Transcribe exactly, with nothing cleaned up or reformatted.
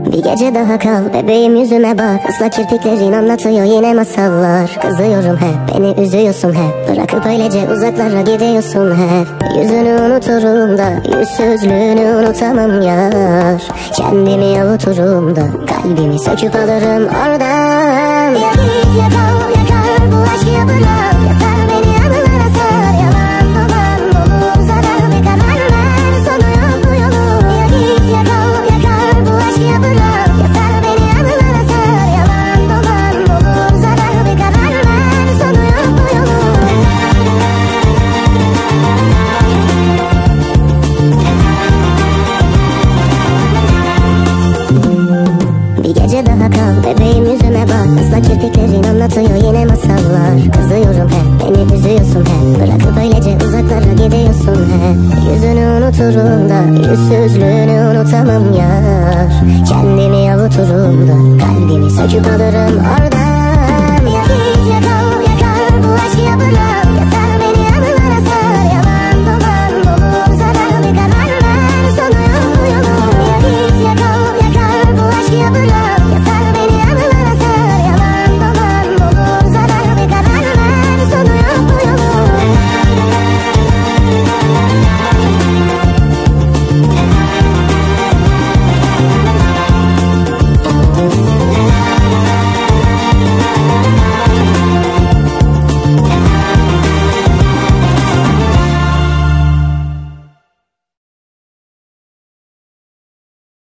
Bir gece daha kal, bebeğim yüzüme bak. Islak kirpiklerin anlatıyor yine masallar. Kızıyorum hep, beni üzüyorsun hep. Bırakıp öylece uzaklara gidiyorsun hep. Yüzünü unuturum da, yüzsüzlüğünü unutamam yar. Kendimi avuturum da, kalbimi söküp alırım oradan. Ya git ya kal, yakar bu aşk ya bırak. Ya sar beni anılara sar, yalan dolan dolu zarar. Bir karar ver, sonu yok bu yolun. Ya git ya kal, yakar bu aşk ya bırak. Ya sar beni anılara sar, yalan dolan dolu zarar. Bir karar ver, sonu yok bu yolun. Bir gece daha kal, bebeğim yüzüme bak. Islak kirpiklerin anlatıyor yine masallar. Kızıyorum hep, beni üzüyorsun hep. Bırakıp öylece uzaklara gidiyorsun hep. Yüzünü unuturum da, yüzsüzlüğünü unutamam yar. Kendimi avuturum da, kalbimi söküp alırım oradan.